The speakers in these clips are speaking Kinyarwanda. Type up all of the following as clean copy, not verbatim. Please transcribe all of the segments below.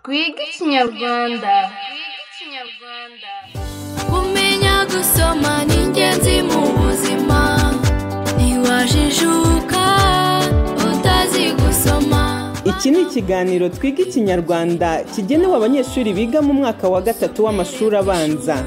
Twige Ikinyarwanda. Kumenya gusoma ni ingenzi mu buzima. Ntiwajijuka utazi gusoma. Iki ni ikiganiro Twiga Ikinyarwanda kigenewe abanyeshuri biga mu mwaka wa 3 w'amashuri abanza.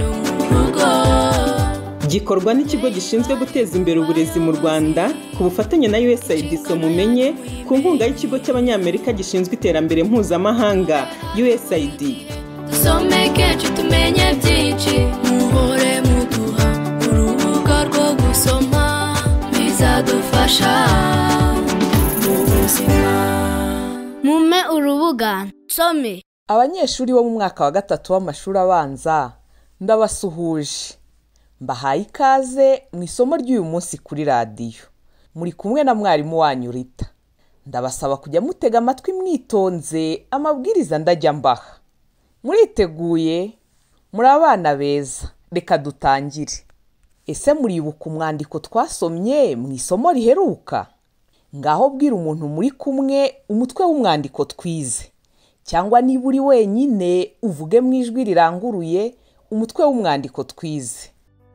Gikorwa n'ikigo gishinzwe guteza imbere uburezi mu Rwanda ku bufatanye na USAID Mumenye ku nkunga y'ikigo cy'Abanyamerika gishinzwe iterambere mpuzamahanga USAID. Dusomeke tumenye byinshi, muhore muduha urubuga rwo gusoma bizadufasha mu buzima. Mume urubuga nsome. Abanyeshuri bo mu mwaka wa 3 w'amashuri abanza ndabasuhuje. Mbahaye ikaze mu isomo ry'uyu munsi kuri radio. Muri kumwe na mwarimu wanyu Rita. Ndabasaba kujya mutega amatwi mwitonze amabwiriza ndajya mbaha. Muriteguye? Muri abana beza. Reka dutangire. Ese muribuka umwandiko twasomye mu isomo riheruka? Ngaho bwira umuntu muri kumwe umutwe w'umwandiko twize. Cyangwa niba uri wenyine uvuge mu ijwi riranguruye umutwe w'umwandiko twize.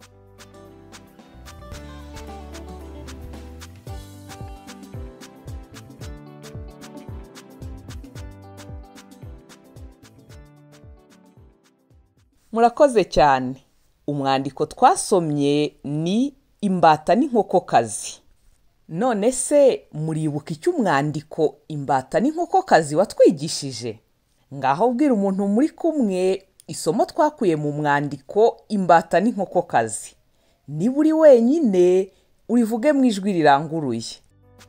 Murakoze cyane. Umwandiko twasomye ni imbata n'inkokokazi. None se muribuka icyo umwandiko imbata n'inkokokazi watwigishije? Ngaho bwira umuntu muri kumwe isomo twakuye mu mwandiko imbata n'inkokokazi. Niba uri wenyine urivuge mu ijwi riranguruye.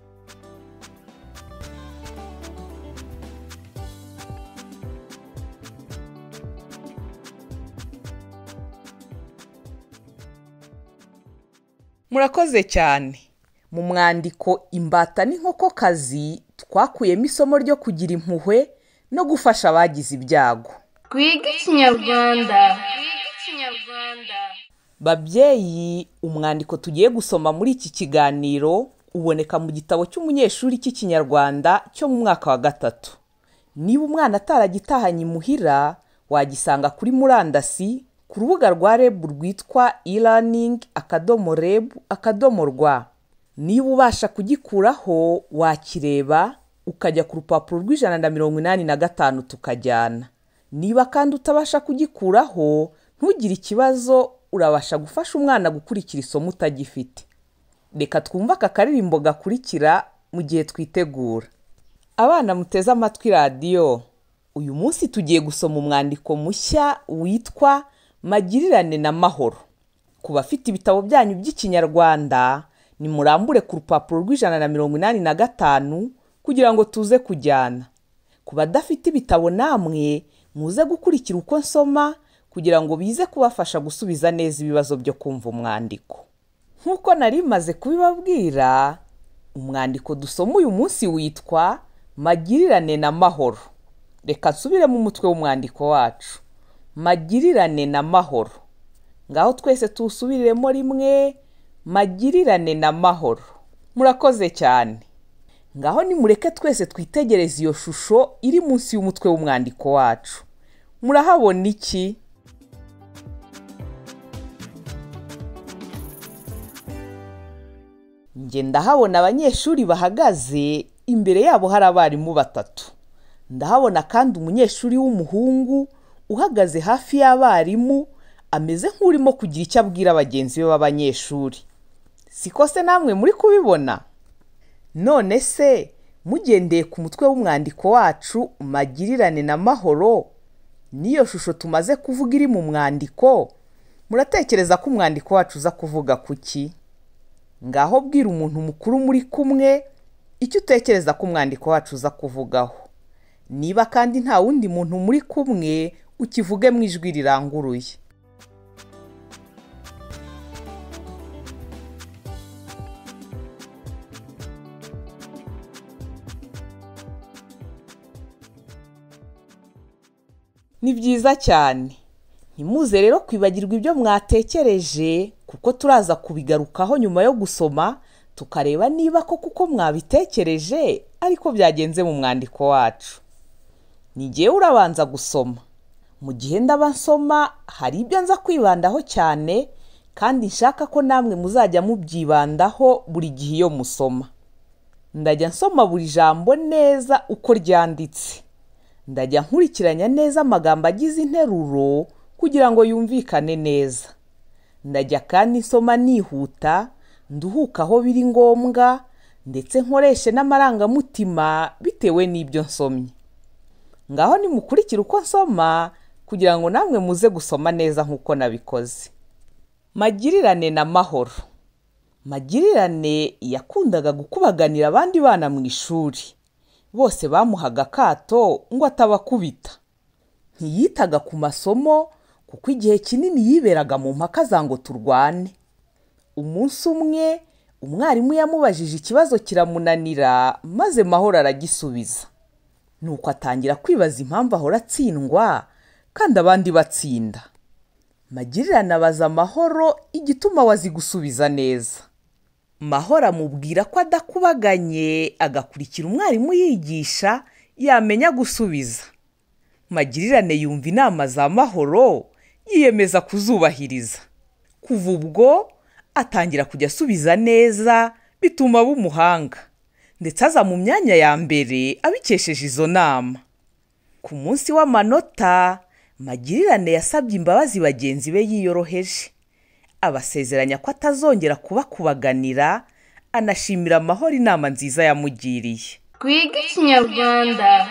Murakoze cyane. Mu mwandiko imbata n'inkokokazi twakuyemo isomo ryo kugira impuhwe no gufasha abagize ibyago. Twige Ikinyarwanda. Babyeyi, umwandiko tugiye gusoma muri iki kiganiro uboneka mu gitabo cy'umunyeshuri cy'Ikinyarwanda cyo mu mwaka wa 3. Niba umwana ataragitahanye imuhira, wagisanga kuri murandasi ku rubuga rwa REB rwitwa elearning.reb.rw. Niba ubasha kugikuraho wakireba ukajya ku rupapuro rw'185 tukajyana. Niba kandi utabasha kugikuraho ntugire ikibazo, urabasha gufasha umwana gukurikira isomo utagifite. Reka twumva aka karirimbo gakurikira mu gihe twitegura. Abana muteze amatwi radio. Uyu munsi tugiye gusoma umwandiko mushya witwa Magirirane n'amahoro. Ku bafite ibitabo byanyu by'Ikinyarwanda ni murambure ku rupapuro rw'185 kugira ngo tuze kujyana. Ku badafite ibitabo namwe muze gukurikira uko nsoma kugira ngo bize kubafasha gusubiza neza ibibazo byo kumva umwandiko. Nkuko nari maze kubibabwira, umwandiko dusoma uyu munsi witwa Magirirane n'amahoro. Reka nsubire mu mutwe w'umwandiko wacu. Magirirane n'amahoro. Ngaho twese tusubiremo rimwe. Magirirane n'amahoro. Murakoze cyane. Ngaho nimureke twese twitegereze iyo shusho iri munsi y'umutwe w'umwandiko wacu. Murahabona iki? Nge ndahabona abanyeshuri bahagaze, imbere yabo hari abarimu 3. Ndahabona kandi umunyeshuri w'umuhungu uhagaze hafi y'abarimu, ameze nk'urimo kugira icyo abwira bagenzi be b'abanyeshuri. Siko se namwe muri kubibona? None se mugendeye ku mutwe w'umwandiko wacu Magirirane n'amahoro, niyo shusho tumaze kuvuga iri mu mwandiko, muratekereza ko umwandiko wacu uza kuvuga kuki? Ngaho bwira umuntu mukuru muri kumwe icyo utekereza ko umwandiko wacu uza kuvugaho. Niba kandi nta wundi muntu muri kumwe, ukivuge mu ijwi riranguruye. Ni byiza cyane. Ntimuze rero kwibagirwa ibyo mwatekereje, kuko turaza kubigarukaho nyuma yo gusoma tukareba niba ko kuko mwabitekereje ariko byagenze mu mwandiko wacu. ni jyewe urabanza gusoma. Mu gihe ndaba nsoma hari ibyo nza kwibandaho cyane kandi nshaka ko namwe muzajya mubyibandaho buri gihe iyo musoma. Ndajya nsoma buri jambo neza uko ryanditse. Ndajya nkurikiranya neza amagambo agize interuro kugira ngo yumvikane neza. Ndajya kandi nsoma nihuta, nduhuka aho biri ngombwa, ndetse nkoreshe n'amarangamutima bitewe n'ibyo nsomye. Ngaho nimukurikire uko nsoma kugira ngo namwe muze gusoma neza nk'uko nabikoze. Magirirane na Mahoro. Magirirane yakundaga gukubaganira abandi bana mu ishuri. Bose bamuhaga akato ngo atabakubita. Ntiyitaga ku masomo kuko igihe kinini yiberaga mu mpaka za ngo turwane. Umunsi umwe umwarimu yamubajije ikibazo kiramunanira maze Mahoro aragisubiza. Nuko atangira kwibaza impamvu ahora atsindwa kandi abandi batsinda. Magirirane abaza Mahoro igituma wazi gusubiza neza. Mahoro amubwira ko adakubaganye agakurikira umwarimu yigisha yamenya gusubiza. Magirirane yumva inama za Mahoro yiyemeza kuzubahiriza. Kuva ubwo atangira kujya asubiza neza bituma aba umuhanga, ndetse aza mu myanya ya mbere abikesheje izo nama. Ku munsi w'amanota Magirirane yasabye imbabazi bagenzi be yiyoroheje. Abasezeranya ko atazongera kubakubaganira, anashimira Mahoro inama nziza yamugiriye. Twige Ikinyarwanda.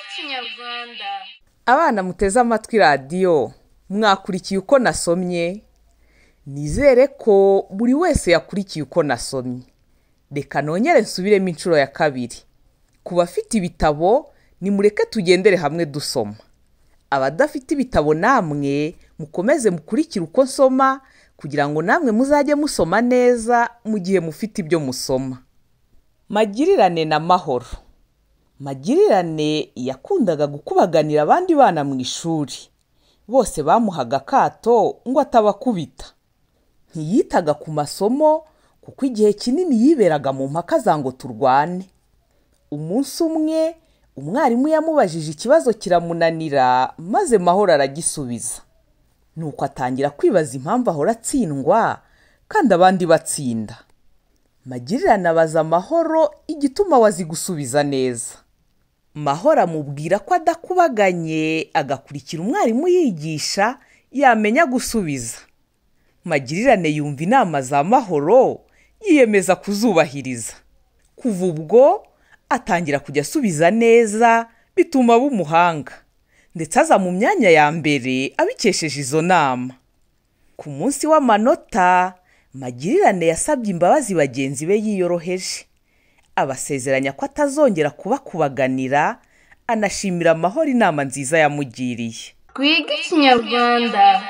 Abana muteze amatwi radiyo, mwakurikiye uko nasomye? Nizere ko buri wese yakurikiye uko nasomye. Reka nongere nsubiremo inshuro ya kabiri. Ku bafite ibitabo nimureke tugendere hamwe dusoma. Abadafite ibitabo namwe mukomeze mukurikire uko nsoma kugira ngo namwe muzajye musoma neza mu gihe mufite ibyo musoma. Magirirane na Mahoro. Magirirane yakundaga gukubaganira abandi bana mu ishuri. Bose bamuhaga akato ngo atabakubita. Ntiyitaga ku masomo kuko igihe kinini yiberaga mu mpaka za ngo turwane. Umunsi umwe umwarimu yamubajije ikibazo kiramunanira maze Mahoro aragisubiza. Nuko atangira kwibaza impamvu ahora atsindwa kandi abandi batsinda. Magirirane abaza Mahoro igituma wazi gusubiza neza. Mahoro amubwira ko adakubaganye agakurikira umwarimu yigisha yamenya gusubiza. Magirirane yumva inama za Mahoro yiyemeza kuzubahiriza. Kuva ubwo atangira kujya asubiza neza bituma aba umuhanga, ndetse aza mu myanya ya mbere abikesheje izo nama. Ku munsi w'amanota Magirirane yasabye imbabazi bagenzi be yiyoroheje. Abasezeranya ko atazongera kubakubaganira, anashimira Mahoro inama nziza yamugiriye. Twige Ikinyarwanda.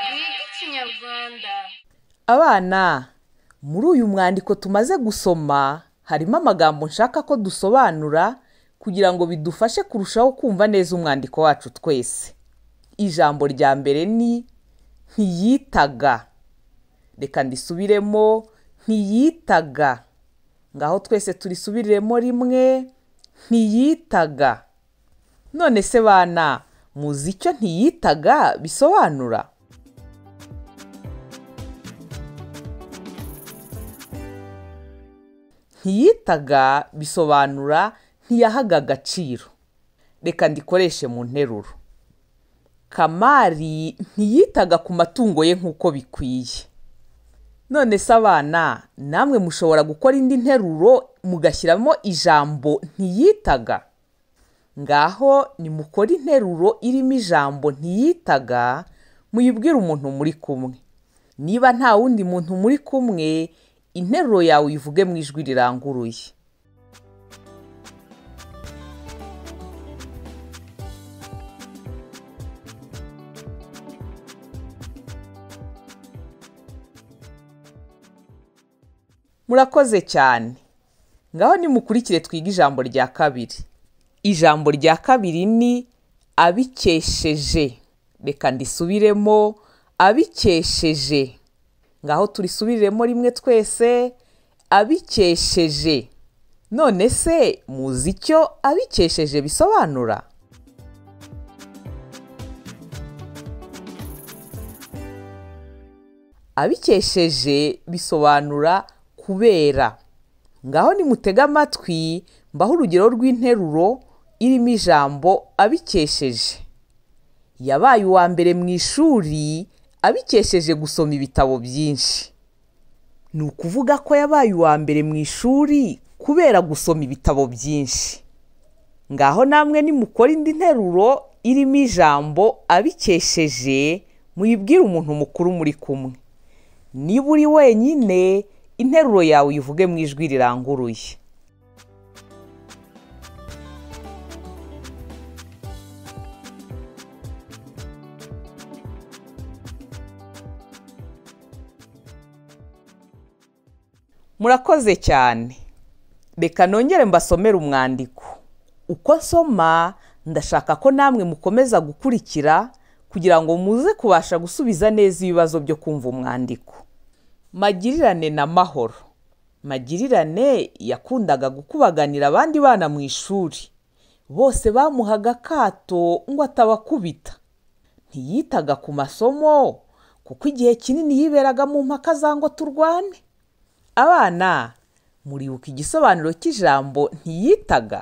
Abana, muri uyu mwandiko tumaze gusoma harimo amagambo nshaka ko dusobanura kugira ngo bidufashe kurushaho kumva neza umwandiko wacu twese. Ijambo rya mbere ni ntiyitaga. Reka ndisubiremo, ntiyitaga. Ngaho twese turisubiremo rimwe, ntiyitaga. None se bana, muzi icyo ntiyitaga bisobanura? Ntiyitaga bisobanura ntiyahaga agaciro. Reka ndikoreshe mu nteruro. Kamari ntiyitaga ku matungo ye nk'uko bikwiye. None se abana, namwe mushobora gukora indi nteruro mugashyiramo ijambo ntiyitaga. Ngaho nimukora interuro irimo ijambo ntiyitaga, muyibwire umuntu muri kumwe. Niba nta wundi muntu muri kumwe, interuro yawe uyivuge mu ijwi riranguruye. Murakoze cyane. Ngaho nimukurikire twige ijambo rya kabiri. Ijambo rya kabiri ni abikesheje. Reka ndisubiremo, abikesheje. Ngaho turisubiremo rimwe twese, abikesheje. None se muzi icyo abikesheje bisobanura? abikesheje bisobanura kubera. Ngaho nimutega amatwi mbaho urugero rw'interuro irimo ijambo abikesheje. Yabaye uwa mbere mu ishuri abikesheje gusoma ibitabo byinshi. Ni ukuvuga ko yabaye uwa mbere mu ishuri kubera gusoma ibitabo byinshi. Ngaho namwe nimukora indi nteruro irimo ijambo abikesheje muyibwire umuntu mukuru muri kumwe. Niba uri wenyine, interuro yawe uyivuge mu ijwi riranguruye. Murakoze cyane. Reka nongere mbasomere umwandiko. Uko nsoma ndashaka ko namwe mukomeza gukurikira kugira ngo muze kubasha gusubiza neza ibibazo byo kumva umwandiko. Magirirane na Mahoro. Magirirane yakundaga gukubaganira abandi bana mu ishuri. Bose bamuhaga akato ngo atabakubita. Ntiyitaga ku masomo kuko igihe kinini yiberaga mu mpaka za ngo turwane. Abana, muribuka igisobanuro cy'ijambo ntiyitaga?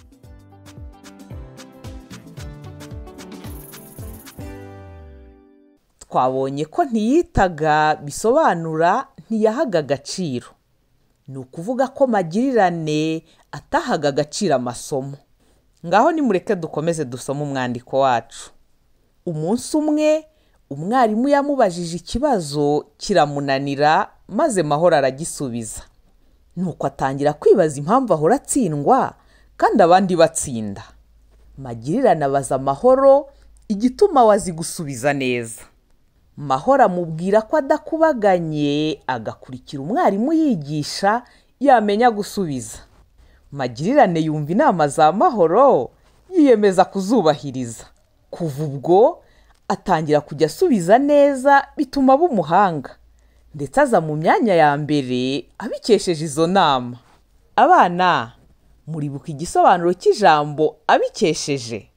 Twabonye ko ntiyitaga bisobanura ntiyahaga agaciro. Ni ukuvuga ko Magirirane atahaga agaciro amasomo. Ngaho nimureke dukomeze dusome umwandiko wacu. Umunsi umwe, umwarimu yamubajije ikibazo kiramunanira maze Mahoro aragisubiza. Nuko atangira kwibaza impamvu ahora atsindwa kandi abandi batsinda. Magirirane abaza Mahoro igituma wazi gusubiza neza. Mahoro amubwira ko adakubaganye agakurikira umwarimu yigisha yamenya gusubiza. Magirirane yumva inama za Mahoro yiyemeza kuzubahiriza. Kuva ubwo atangira kujya asubiza neza bituma aba umuhanga. Ndetse aza mu myanya ya mbere abikesheje izo nama. Abana, muribuka igisobanuro cy'ijambo abikesheje?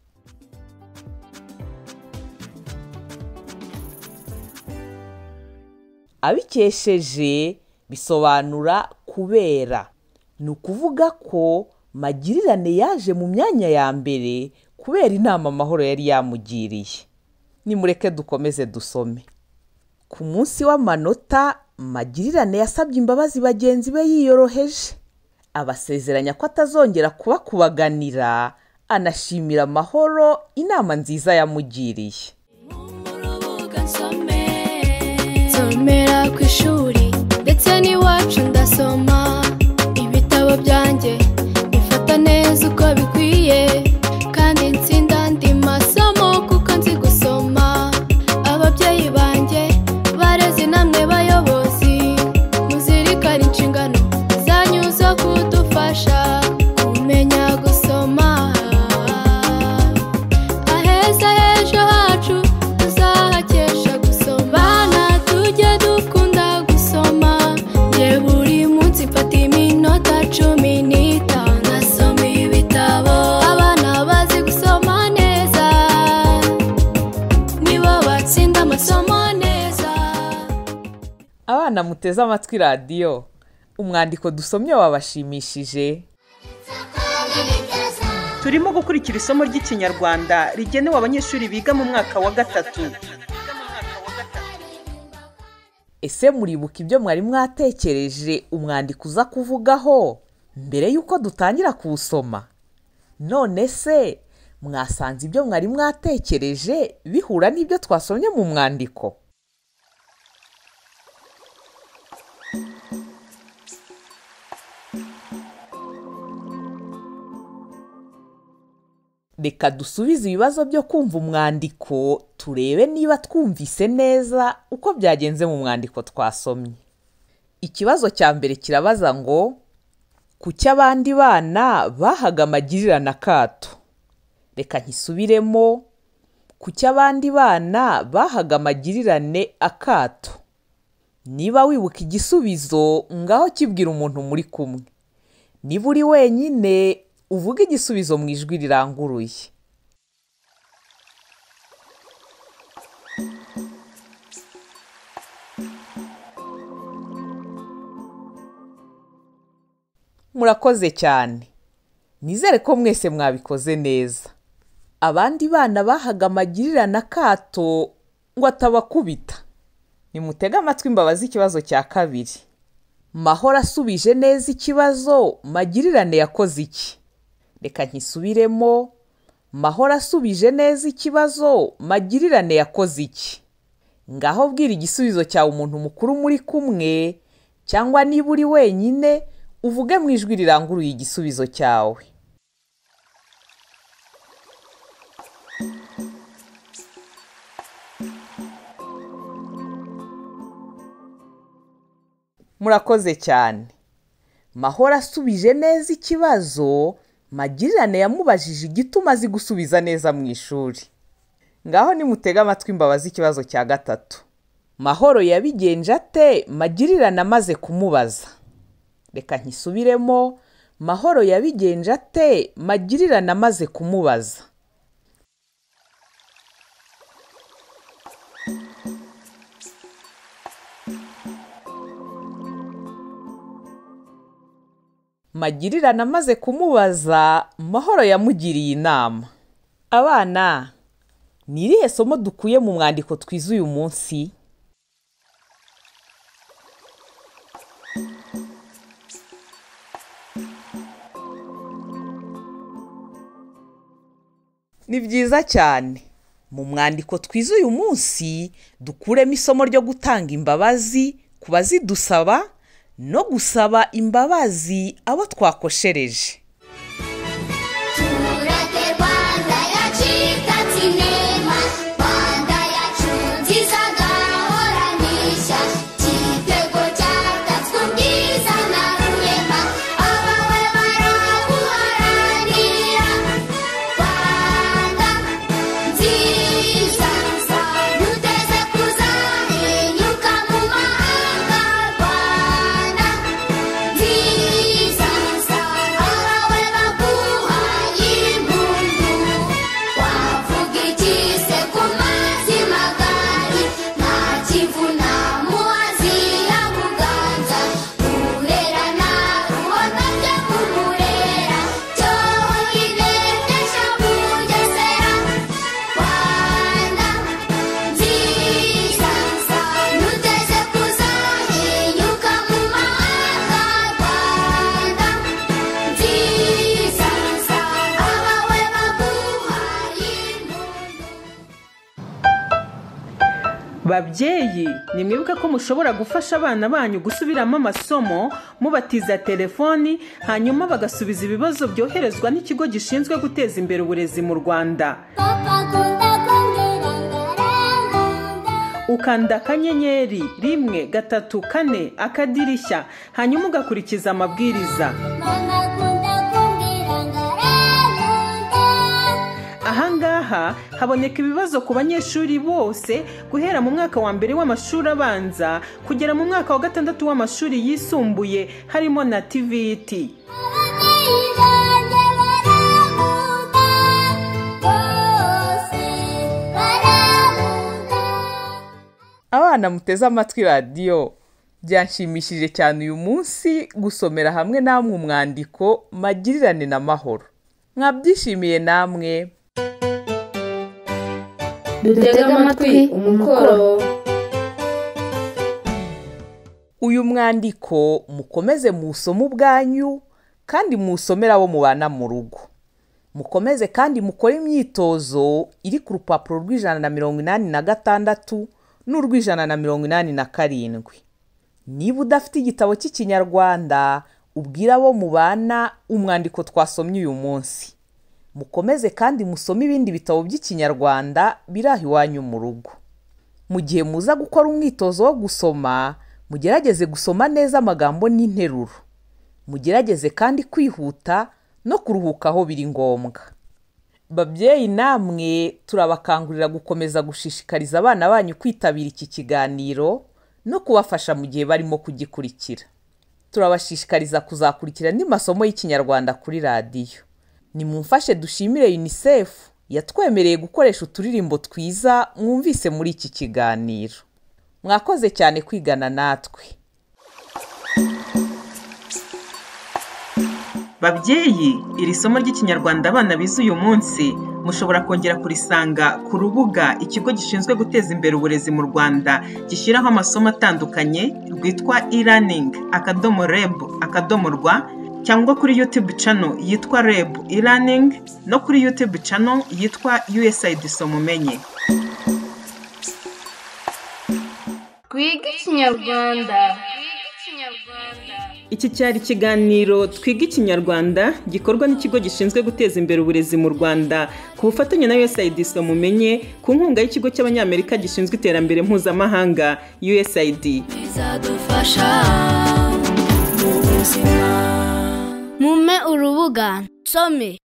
Abikesheje bisobanura kubera. Ni ukuvuga ko Magirirane yaje mu myanya ya mbere kubera inama Mahoro yari yamugiriye. Nimureke dukomeze dusome. Ku munsi w'amanota, Magirirane yasabye imbabazi bagenzi be yiyoroheje. Abasezeranya ko atazongera kubakubaganira, anashimira Mahoro inama nziza yamugiriye. Nsomera ku ishuri ndetse n'iwacu ndasoma ibitabo byanjye bifata neza uko bikwiye kandi nsinda andi masomo kuko nzi gusoma. Ababyeyi banjye barezi namwe bayobozi muzirikane inshingano zanyu zo kudufasha kumenya gusoma. Aheza h'ejo hacu tuzahakesha gusoma. Tujye dukunda gusoma. Njye buri munsi mfata iminota 15 nasoma ibitabo. Abana bazi gusoma neza nibo batsinda amasomo neza. Abana muteze amatwi radiyo, umwandiko dusomye wabashimishije? Turimo gukurikira isomo ry'Ikinyarwanda rigenewe abanyeshuri biga mu mwaka wa 3. Ese muribuka ibyo mwari mwatekereje umwandiko uza kuvugaho mbere y'uko dutangira kuwusoma? None se mwasanze ibyo mwari mwatekereje bihura n'ibyo twasomye mu mwandiko? Reka dusubize ibibazo byo kumva umwandiko turebe niba twumvise neza uko byagenze mu mwandiko twasomye. Ikibazo cya mbere kirabaza ngo kuki abandi bana bahaga Magirirane akato? Reka nkisubiremo, kuki abandi bana bahaga Magirirane akato? Niba wibuka igisubizo ngaho kibwira umuntu muri kumwe. Niba uri wenyine uvuga igisubizo mu ijwi riranguruye. murakoze cyane. Nizere ko mwese mwabikoze neza. Abandi bana bahaga Magirirane akato ngo atabakubita. Nimutega amatwi mbabaza ikibazo cya kabiri. Mahoro asubije neza ikibazo, Magirirane yakoze iki? Reka nkisubiremo. Mahoro asubije neza ikibazo, Magirirane yakoze iki? Ngaho bwira igisubizo cyawe umuntu mukuru muri kumwe, cyangwa niba uri wenyine uvuge mu ijwi riranguruye igisubizo cyawe. Murakoze cyane. Mahoro asubije neza ikibazo, Magirirane yamubajije igituma azi gusubiza neza mu ishuri. Ngaho nimutega amatwi mbabaza ikibazo cya gatatu. Mahoro yabigenje ate Magirirane amaze kumubaza? Reka nkisubiremo. Mahoro yabigenje ate Magirirane amaze kumubaza? Magirirane amaze kumubaza, Mahoro yamugiriye inama. Abana, ni irihe somo dukuye mu mwandiko twize uyu munsi? Ni byiza cyane. Mu mwandiko twize uyu munsi dukuremo isomo ryo gutanga imbabazi ku bazidusaba no gusaba imbabazi abo twakoshereje. Babyeyi, nimwibuke ko mushobora gufasha abana banyu gusubiramo amasomo mubatiza telefoni, hanyuma bagasubiza ibibazo byoherezwa n'ikigo gishinzwe guteza imbere uburezi mu Rwanda. Ukanda akanyenyeri 134 akadirishya, hanyuma ugakurikiza amabwiriza. Ahangaha haboneka ibibazo ku banyeshuri bose guhera mu mwaka wa mbere w'amashuri abanza kugera mu mwaka wa 6 w'amashuri yisumbuye, harimo na TVET. Abana muteze amatwi radiyo, byanshimishije cyane uyu munsi gusomera hamwe namwe umwandiko Magirirane na Mahoro. Mwabyishimiye namwe? Dutega amatwi umukoro. Uyu mwandiko mukomeze musome ubwanyu kandi musomera abo mubana mu rugo. Mukomeze kandi mukore imyitozo iri ku rupapuro rw'186 n'urw'187. Niba udafite igitabo cy'Ikinyarwanda, ubwira abo mubana umwandiko twasomye uyu munsi. Mukomeze kandi musome ibindi bitabo by'Ikinyarwanda biraho iwanyu mu rugo. Mu gihe muza gukora umwitozo wo gusoma, mugerageze gusoma neza amagambo n'interuro. Mugerageze kandi kwihuta no kuruhuka aho biri ngombwa. Babyeyi namwe turabakangurira gukomeza gushishikariza abana banyu kwitabira iki kiganiro no kubafasha mu gihe barimo kugikurikira. Turabashishikariza kuzakurikira n'amasomo y'Ikinyarwanda kuri radiyo. Nimumfashe dushimire UNICEF yatwemereye gukoresha uturirimbo twiza mwumvise muri iki kiganiro. Mwakoze cyane kwigana natwe. Babyeyi, iri somo ry'ikinyarwanda abana bize uyu munsi mushobora kongera kurisanga ku rubuga ikigo gishinzwe guteza imbere uburezi mu Rwanda gishyiraho amasomo atandukanye rwitwa e-learning.reb.rw cyangwa kuri YouTube channel yitwa REB e-learning no kuri YouTube channel yitwa USAID Somumenye. Twiga Ikinyarwanda. Iki cyari ikiganiro Twiga Ikinyarwanda gikorwa n'ikigo gishinzwe guteza imbere uburezi mu Rwanda ku bufatanye na USAID Somumenye ku nkunga y'ikigo cy'Abanyamerika gishinzwe iterambere mpuzamahanga USAID. bizadufasha mu buzima. Mume urubuga nsome.